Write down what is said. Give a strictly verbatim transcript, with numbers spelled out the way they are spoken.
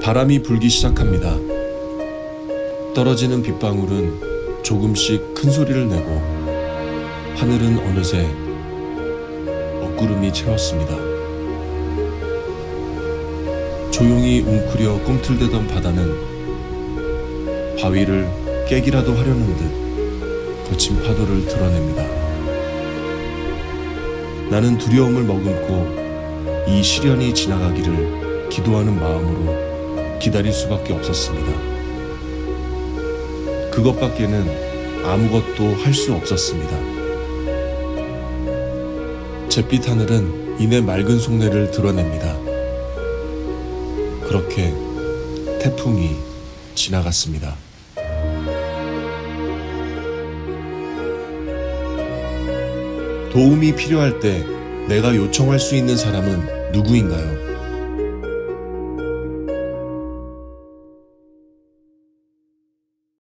바람이 불기 시작합니다. 떨어지는 빗방울은 조금씩 큰 소리를 내고 하늘은 어느새 먹구름이 채웠습니다. 조용히 웅크려 꿈틀대던 바다는 바위를 깨기라도 하려는 듯 거친 파도를 드러냅니다. 나는 두려움을 머금고 이 시련이 지나가기를 기도하는 마음으로 기다릴 수밖에 없었습니다. 그것밖에는 아무것도 할 수 없었습니다. 잿빛 하늘은 이내 맑은 속내를 드러냅니다. 그렇게 태풍이 지나갔습니다. 도움이 필요할 때 내가 요청할 수 있는 사람은 누구인가요?